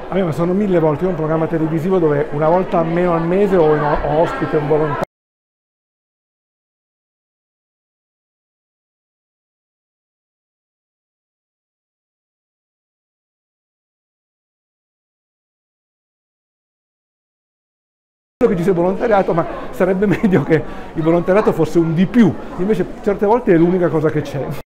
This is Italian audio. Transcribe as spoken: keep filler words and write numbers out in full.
A me ma sono mille volte, io ho un programma televisivo dove una volta almeno al mese ho un ho ospite, un volontario. Che ci sia volontariato, ma sarebbe meglio che il volontariato fosse un di più, invece certe volte è l'unica cosa che c'è.